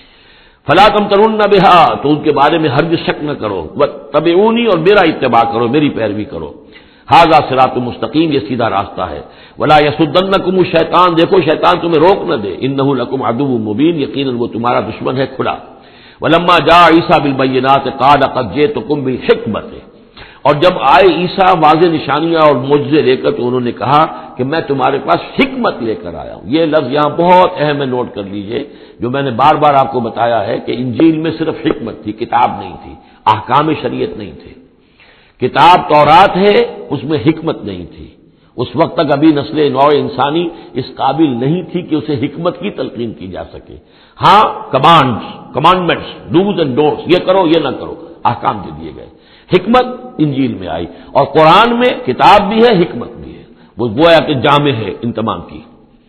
فلا تمترن بہا، تو ان کے بارے میں ہرگز شک نہ کرو، واتبعونی، اور میرا اتباع کرو، میری پیروی کرو۔ ھذا صراط مستقیم، یہ سیدھا راستہ ہے۔ ولا یصدنکم الشیطان، دیکھو شیطان تمہیں روک نہ دے، انہ لکم عدو مبین، یقیناً وہ تمہارا دشمن ہے کھلا۔ ولما جاء عیسیٰ بالبینات قال قد جئتکم بالحکمۃ، اور جب آئے عیسیٰ واضح نشانیاں اور معجزے لے کر تو انہوں نے کہا کہ میں تمہارے پاس حکمت لے کر آیا ہوں۔ یہ لفظ یہاں بہت اہم ہے، نوٹ کر لیجئے، جو میں نے بار بار آپ کو بتایا ہے کہ انجیل میں صرف حکمت تھی، کتاب نہیں تھی، احکام شریعت نہیں تھے۔ کتاب تورات ہے، اس میں حکمت نہیں تھی، اس وقت تک ابھی نسل نوع انسانی اس قابل نہیں تھی کہ اسے حکمت کی تلقین کی جا سکے۔ ہاں کمانڈمنٹس، ڈوز اینڈ ڈونٹس، یہ کرو یہ نہ کرو، احکام دے دیے گئے۔ حکمت انجیل میں آئی، اور قرآن میں کتاب بھی ہے حکمت بھی ہے، وہ گویا کہ جامع ہے ان تمام کی۔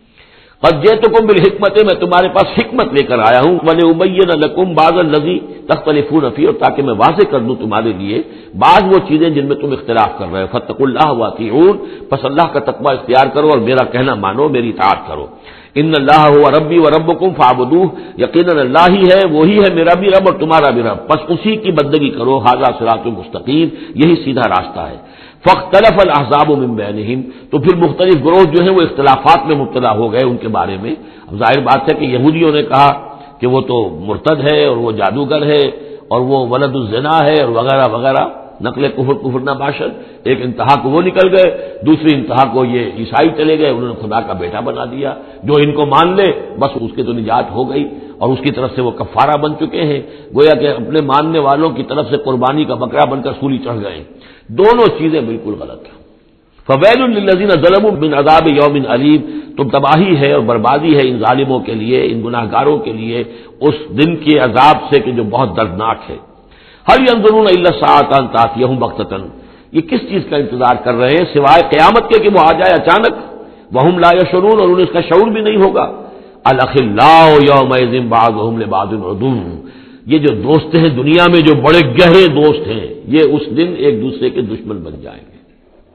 قد جئتکم بالحکمت، میں تمہارے پاس حکمت لے کر آیا ہوں، ولأبین لکم بعض الذی تختلفون فیہ، اور تاکہ میں واضح کر دوں تمہارے لیے بعض وہ چیزیں جن میں تم اختلاف کر رہے ہو۔ فاتقوا اللہ واطیعون، پس اللہ کا تقوی اختیار کرو اور میرا کہنا مانو، میری اطاعت کرو۔ ان اللہ هو ربی وربکم فاعبدوہ، یقیناً اللہ ہی ہے، وہی ہے میرا بھی رب اور تمہارا بھی رب، پس اسی کی بندگی کرو۔ ھذا صراط مستقیم، یہی سیدھا راستہ ہے۔ فاختلف الاحزاب من بینہم، تو پھر مختلف گروہ جو ہیں وہ اختلافات میں مبتلا ہو گئے ان کے بارے میں۔ اب ظاہر بات ہے کہ یہودیوں نے کہا کہ وہ تو مرتد ہے اور وہ جادوگر ہے اور وہ ولد الزنا ہے اور وغیرہ وغیرہ، نقل کفر نہ باشد۔ ایک انتہا کو وہ نکل گئے، دوسری انتہا کو یہ عیسائی چلے گئے، انہوں نے خدا کا بیٹا بنا دیا، جو ان کو مان لے بس اس کی تو نجات ہو گئی، اور اس کی طرف سے وہ کفارہ بن چکے ہیں، گویا کہ اپنے ماننے والوں کی طرف سے قربانی کا بکرا بن کر سولی چڑھ گئے۔ دونوں چیزیں بالکل غلط ہیں۔ فویل للذین ظلموا من عذاب یوم علیم، تو تباہی ہے اور بربادی ہے ان ظالموں کے لیے، ان گناہ گاروں کے لیے اس دن کے عذاب سے کہ جو بہت دردناک ہے۔ هل ينظرون الا الساعة ان تأتيهم بغتة، یہ کس چیز کا انتظار کر رہے ہیں سوائے قیامت کے کہ وہ آ جائے اچانک۔ وهم لا يشعرون، اور انہیں اس کا شعور بھی نہیں ہوگا۔ الاخلاء يومئذ بعضهم لبعض عدو، یہ جو دوست ہیں دنیا میں جو بڑے گہرے دوست ہیں، یہ اس دن ایک دوسرے کے دشمن بن جائیں گے۔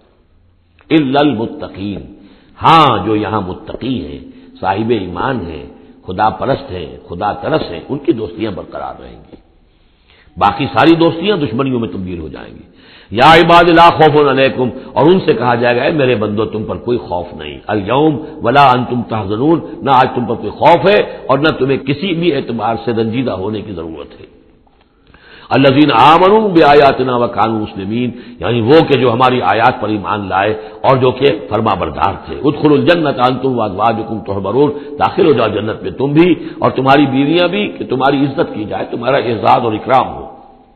الا المتقین، ہاں جو یہاں متقی ہیں، صاحب ایمان ہیں، خدا پرست ہیں، خدا ترس ہیں، ان کی دوستیاں برقرار رہیں گی، باقی ساری دوستیاں دشمنیوں میں تبدیل ہو جائیں گی۔ یا عباد لا خوف علیکم، اور ان سے کہا جائے گا اے میرے بندو تم پر کوئی خوف نہیں، الیوم ولا انتم تحزنون، نہ آج تم پر کوئی خوف ہے اور نہ تمہیں کسی بھی اعتبار سے رنجیدہ ہونے کی ضرورت ہے۔ الذین آمنوا بآیاتنا وکانوا مسلمین، یعنی وہ کہ جو ہماری آیات پر ایمان لائے اور جو کہ فرما بردار تھے. ادخلوا الجنۃ انتم وازواجکم تحبرون، داخل ہو جاؤ جنت میں تم بھی اور تمہاری بیویاں بھی، کہ تمہاری عزت کی جائے، تمہارا اعزاز اور اکرام ہو.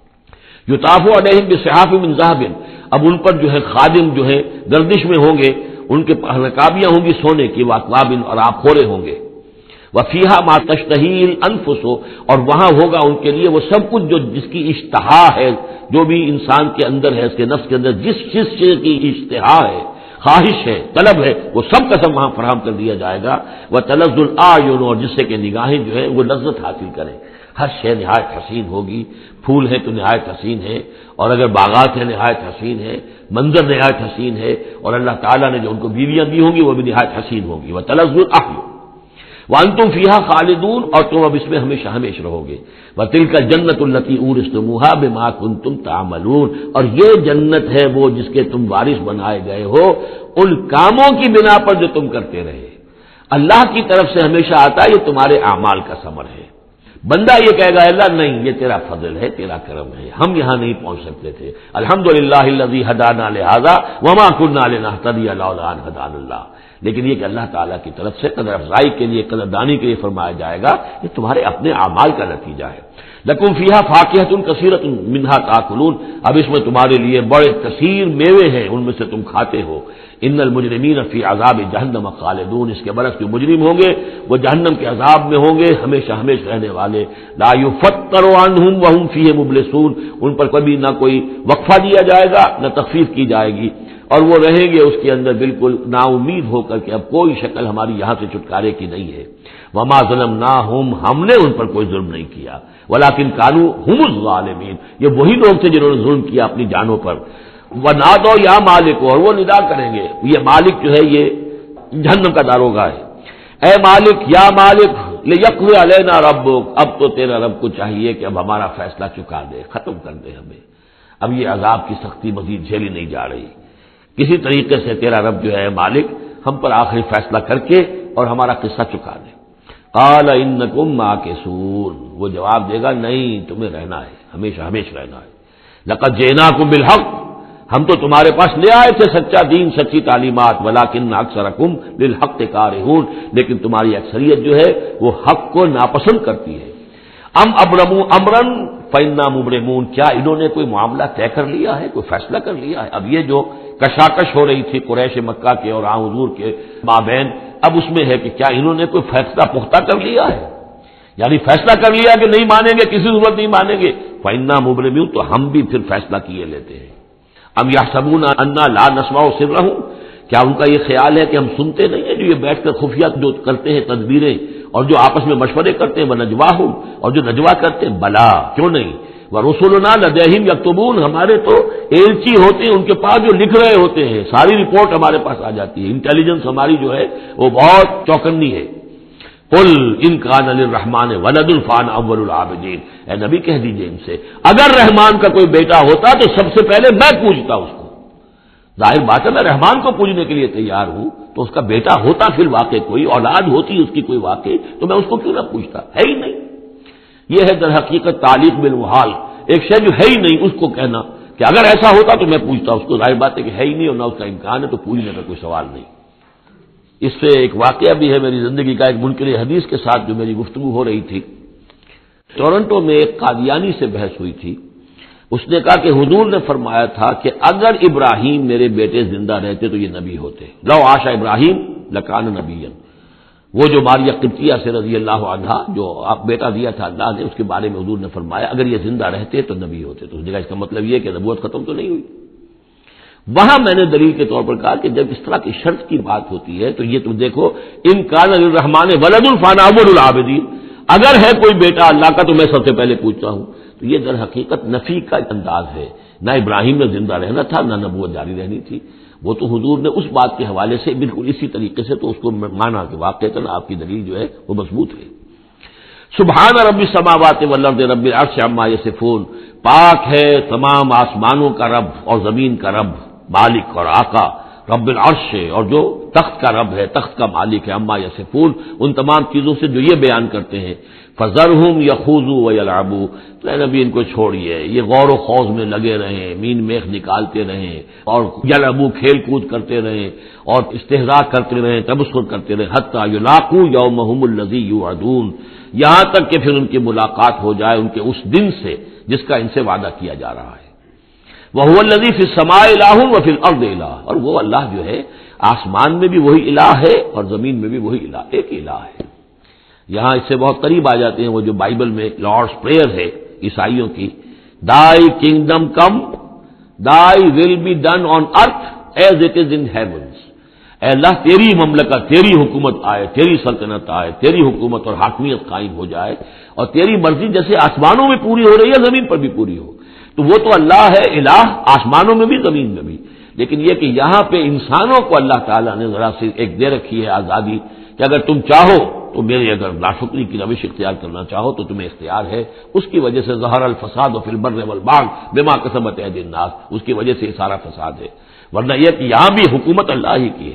یطاف علیہم بصحاف من ذہب، اب ان پر جو ہے خادم جو ہے گردش میں ہوں گے، ان کے رکابیاں ہوں گی سونے کی، واکواب اور آب خورے ہوں گے. وفیہا ما تشتہی الانفس، اور وہاں ہوگا ان کے لیے وہ سب کچھ جو جس کی اشتہا ہے، جو بھی انسان کے اندر ہے، اس کے نفس کے اندر جس چیز کی اشتہا ہے، خواہش ہے، طلب ہے، وہ سب کا سب وہاں فراہم کر دیا جائے گا. وتلذ الاعین، اور جس سے کہ نگاہیں جو ہے وہ لذت حاصل کریں. ہر شے نہایت حسین ہوگی، پھول ہے تو نہایت حسین ہے، اور اگر باغات ہیں نہایت حسین ہے، منظر نہایت حسین ہے، اور اللہ تعالیٰ نے جو ان کو بیویاں دی ہوں گی وہ بھی نہایت حسین ہوں گی. وتلذ الاعین وانتم فیہا خالدون، اور تم اب اس میں ہمیشہ ہمیشہ رہو گے. وتلک الجنۃ التی اورثتموہا بما کنتم تعملون، اور یہ جنت ہے وہ جس کے تم وارث بنائے گئے ہو ان کاموں کی بنا پر جو تم کرتے رہے. اللہ کی طرف سے ہمیشہ آتا ہے، یہ تمہارے اعمال کا ثمر ہے. بندہ یہ کہے گا اللہ نہیں، یہ تیرا فضل ہے، تیرا کرم ہے، ہم یہاں نہیں پہنچ سکتے تھے. الحمدللہ الذی ہدانا لہذا وما كنا لنہتدی لولا ان ہدانا اللہ. لیکن یہ کہ اللہ تعالیٰ کی طرف سے قدر افزائی کے لیے، قدر دانی کے لیے فرمایا جائے گا، یہ تمہارے اپنے اعمال کا نتیجہ ہے. لکم فیہا فاکہۃ کثیرۃ منہا تاکلون، اب اس میں تمہارے لیے بڑے کثیر میوے ہیں، ان میں سے تم کھاتے ہو. ان المجرمین فی عذاب جہنم خالدون، اس کے برعکس جو مجرم ہوں گے وہ جہنم کے عذاب میں ہوں گے، ہمیشہ ہمیشہ رہنے والے. لا یفتر عنہم وہم فیہ مبلسون، ان پر کبھی نہ کوئی وقفہ دیا جائے گا نہ تخفیف کی جائے گی، اور وہ رہیں گے اس کے اندر بالکل نا امید ہو کر کہ اب کوئی شکل ہماری یہاں سے چھٹکارے کی نہیں ہے. وما ظلمناہم، ہم نے ان پر کوئی ظلم نہیں کیا، ولکن کانوا ھم الظالمین، یہ وہی لوگ تھے جنہوں نے ظلم کیا اپنی جانوں پر. ونادوا یا مالک، اور وہ ندا کریں گے، یہ مالک جو ہے یہ جہنم کا داروغہ ہے. اے مالک، یا مالک لیقضی علینا ربک، اب تو تیرا رب کو چاہیے کہ اب ہمارا فیصلہ چکا دے، ختم کر دے ہمیں، اب یہ عذاب کی سختی مزید جھیلی نہیں جا رہی. کسی طریقے سے تیرا رب جو ہے مالک ہم پر آخری فیصلہ کر کے اور ہمارا قصہ چکا دے. قال انکم ماکثون، وہ جواب دے گا نہیں، تمہیں رہنا ہے، ہمیشہ ہمیشہ رہنا ہے. لقد جئناکم بالحق، ہم تو تمہارے پاس لے آئے تھے سچا دین، سچی تعلیمات. ولکن اکثرکم للحق کارہون، لیکن تمہاری اکثریت جو ہے وہ حق کو ناپسند کرتی ہے. ام ابرموا امرا فإنا مبرمون، کیا انہوں نے کوئی معاملہ طے کر لیا ہے، کوئی فیصلہ کر لیا ہے؟ اب یہ جو کشاکش ہو رہی تھی قریش مکہ کے اور حضور کے مابین، اب اس میں ہے کہ کیا انہوں نے کوئی فیصلہ پختہ کر لیا ہے، یعنی فیصلہ کر لیا کہ نہیں مانیں گے، کسی صورت نہیں مانیں گے. فإنا مبرمون، تو ہم بھی پھر فیصلہ کیے لیتے ہیں. ام یحسبون انا لا نسمع سرهم، کیا ان کا یہ خیال ہے کہ ہم سنتے نہیں ہیں جو یہ بیٹھ کر خفیہ جو کرتے ہیں تدبیریں اور جو آپس میں مشورے کرتے ہیں، وَنَجْوَاهُمْ، اور جو نجوا کرتے ہیں، بلا کیوں نہیں. وَرُسُلُنَا لَدَيْهِمْ يَكْتُبُونَ، ہمارے تو ایلچی ہوتے ہیں ان کے پاس جو لکھ رہے ہوتے ہیں، ساری رپورٹ ہمارے پاس آ جاتی ہے. انٹیلیجنس ہماری جو ہے وہ بہت چوکنی ہے. قُلْ إِنْ كَانَ لِلرَّحْمَٰنِ وَلَدٌ فَأَنَا أَوَّلُ الْعَابِدِينَ، اے نبی کہہ دیجئے ان سے اگر رحمان کا کوئی بیٹا ہوتا تو سب سے پہلے میں پوجتا اس کو. ظاہر بات ہے میں رحمان کو پوجنے کے لیے تیار ہوں، تو اس کا بیٹا ہوتا پھر واقع کوئی اولاد ہوتی اس کی کوئی واقع، تو میں اس کو کیوں نہ پوچھتا. ہے ہی نہیں. یہ ہے در حقیقت تعلیق بالمحال، ایک شے جو ہے ہی نہیں اس کو کہنا کہ اگر ایسا ہوتا تو میں پوچھتا اس کو. ظاہر بات ہے کہ ہے ہی نہیں اور نہ اس کا امکان ہے، تو پوچھنے کا کوئی سوال نہیں. اس سے ایک واقعہ بھی ہے میری زندگی کا، ایک منکر حدیث کے ساتھ جو میری گفتگو ہو رہی تھی. ٹورنٹو میں ایک قادیانی سے بحث ہوئی تھی. اس نے کہا کہ حضور نے فرمایا تھا کہ اگر ابراہیم میرے بیٹے زندہ رہتے تو یہ نبی ہوتے. لو عاش ابراہیم لکان نبیا، وہ جو ماریہ قبطیہ سے رضی اللہ عنہا جو آپ بیٹا دیا تھا اللہ نے، اس کے بارے میں حضور نے فرمایا اگر یہ زندہ رہتے تو نبی ہوتے. تو اس نے کہا اس کا مطلب یہ کہ نبوت ختم تو نہیں ہوئی. وہاں میں نے دلیل کے طور پر کہا کہ جب اس طرح کی شرط کی بات ہوتی ہے تو یہ تم دیکھو، ان کان للرحمٰن ولد فانا اول العابدین، اگر ہے کوئی بیٹا اللہ کا تو میں سب سے پہلے پوچھتا ہوں. تو یہ در حقیقت نفی کا انداز ہے. نہ ابراہیم نے زندہ رہنا تھا نہ نبوت جاری رہنی تھی. وہ تو حضور نے اس بات کے حوالے سے بالکل اسی طریقے سے تو اس کو مانا کہ واقعتاً آپ کی دلیل جو ہے وہ مضبوط ہے. سبحان رب السماوات والارض رب العرش عما یصفون، پاک ہے تمام آسمانوں کا رب اور زمین کا رب، مالک اور آقا رب العرش ہے اور جو تخت کا رب ہے، تخت کا مالک ہے، عما یصفون، ان تمام چیزوں سے جو یہ بیان کرتے ہیں، فذرہم یخوضوا ویلعبوا، تو اے نبی ان کو چھوڑیے، یہ غور و خوض میں لگے رہیں، مین میخ نکالتے رہیں اور یلعبوا کھیل کود کرتے رہیں اور استہزاء کرتے رہیں، تبصر کرتے رہیں، حتی یلاقوا یومہم الذی یوعدون، یہاں تک کہ پھر ان کی ملاقات ہو جائے ان کے اس دن سے جس کا ان سے وعدہ کیا جا رہا ہے۔ وَهُوَ الَّذِي فِي السَّمَاءِ إِلَٰهٌ وَفِي الْأَرْضِ إِلَٰهٌ، اور وہ اللہ جو ہے آسمان میں بھی وہی الہ ہے اور زمین میں بھی وہی الہ، ایک الہ ہے۔ یہاں اس سے بہت قریب آ جاتے ہیں وہ جو بائبل میں لارڈس پریئر ہے عیسائیوں کی، Thy kingdom come, Thy will be done on earth as it is in heavens۔ اے اللہ تیری مملکت، تیری حکومت آئے، تیری سلطنت آئے، تیری حکومت اور حاکمیت قائم ہو جائے اور تیری مرضی جیسے آسمانوں میں پوری ہو رہی ہے زمین پر بھی پوری ہو۔ تو وہ تو اللہ ہے الہ، آسمانوں میں بھی زمین میں بھی، لیکن یہ کہ یہاں پہ انسانوں کو اللہ تعالیٰ نے ذرا سے ایک دے رکھی ہے آزادی کہ اگر تم چاہو تو میری اگر ناشکری کی روش اختیار کرنا چاہو تو تمہیں اختیار ہے۔ اس کی وجہ سے ظہر الفساد فی البر والبحر بما کسبت ایدی الناس، اس کی وجہ سے یہ سارا فساد ہے، ورنہ یہ کہ یہاں بھی حکومت اللہ ہی کی ہے۔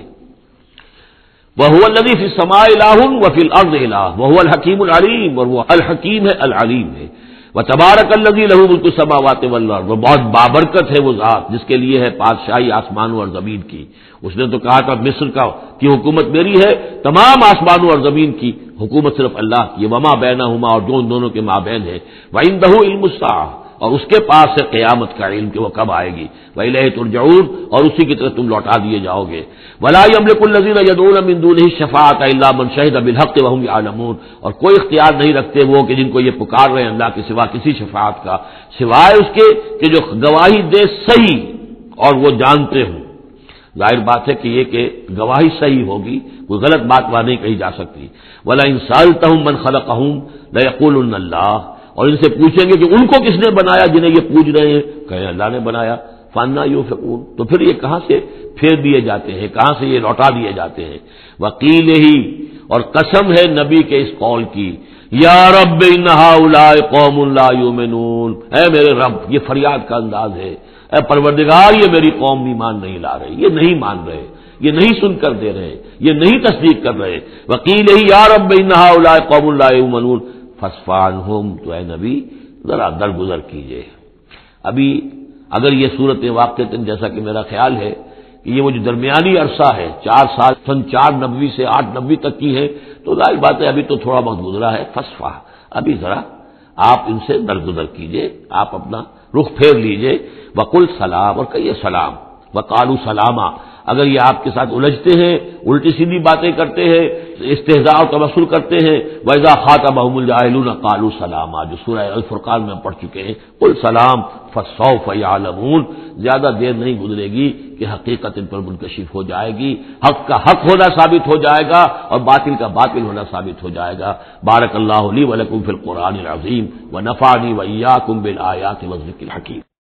وَهُوَ الَّذِي فِي السَّمَاءِ إِلَٰهٌ وَفِي الْأَرْضِ إِلَٰهٌ وَهُوَ الْحَكِيمُ الْعَلِيمُ، اور وہ الحکیم ہے العلیم ہے۔ وَتَبَارَكَ الَّذِي لَهُ مُلْكُ السَّمَاوَاتِ وَالْأَرْضِ، وہ بہت بابرکت ہے وہ ذات جس کے لیے ہے بادشاہی آسمانوں اور زمین کی۔ اس نے تو کہا تھا مصر کی حکومت میری ہے، تمام آسمانوں اور زمین کی حکومت صرف اللہ کی ہے، وما بینہما، اور جو ان دونوں کے مابین ہے، وعندہ علم الساعہ، اور اس کے پاس ہے قیامت کا علم کہ وہ کب آئے گی، وإلیہ ترجعون، اور اسی کی طرف تم لوٹا دیے جاؤ گے۔ ولا یملک الذین یدعون من دونہ الشفاعۃ الا من شہد بالحق وهم یعلمون، اور کوئی اختیار نہیں رکھتے وہ کہ جن کو یہ پکار رہے ہیں اللہ کے سوا کسی شفاعت کا، سوائے اس کے کہ جو گواہی دے صحیح اور وہ جانتے ہوں۔ ظاہر بات ہے کہ یہ کہ گواہی صحیح ہوگی، کوئی غلط بات وہاں نہیں کہی جا سکتی۔ وَلَئِن سَأَلْتَهُم مَّن خَلَقَهُم لَّيَقُولُنَّ اللَّهُ، اور ان سے پوچھیں گے کہ ان کو کس نے بنایا جنہیں یہ پوچھ رہے ہیں، کہیں اللہ نے بنایا۔ فَأَنَّىٰ يُؤْفَكُونَ، تو پھر یہ کہاں سے پھیر دیے جاتے ہیں، کہاں سے یہ لوٹا دیے جاتے ہیں۔ وقیل ہی، اور قسم ہے نبی کے اس قول کی، یا رب ان ہؤلاء قوم لا یؤمنون، اے میرے رب، یہ فریاد کا انداز ہے، اے پروردگار یہ میری قوم ایمان نہیں لا رہی، یہ نہیں مان رہے، یہ نہیں سن کر دے رہے، یہ نہیں تصدیق کر رہے۔ وقیل ہی یا رب ان ہؤلاء قوم لا یؤمنون فاصفح عنہم، تو اے نبی ذرا درگزر کیجئے۔ ابھی اگر یہ صورت واقعتاً جیسا کہ میرا خیال ہے کہ یہ وہ جو درمیانی عرصہ ہے 4 سال سن 490 سے 890 تک کی ہے، تو ظاہر بات ہے ابھی تو تھوڑا وقت گزرا ہے، فاصفح، ابھی ذرا آپ ان سے درگزر کیجئے، آپ اپنا رخ پھیر لیجئے۔ وقل سلام، اور کہیے سلام، وقالوا سلاما، اگر یہ آپ کے ساتھ الجھتے ہیں، الٹی سیدھی باتیں کرتے ہیں، استہزاء و تبصر کرتے ہیں، وَإِذَا خَاطَبَهُمُ الْجَاهِلُونَ قَالُوا سَلَامًا، جو سورہ الفرقان میں ہم پڑھ چکے ہیں، قل سلام فَسَوْفَ يَعْلَمُونَ، زیادہ دیر نہیں گزرے گی کہ حقیقت ان پر منکشف ہو جائے گی، حق کا حق ہونا ثابت ہو جائے گا اور باطل کا باطل ہونا ثابت ہو جائے گا۔ بارک اللہ لی ولکم فی القرآن العظیم ونفعنی وإیاکم بالآیات والذکر الحکیم۔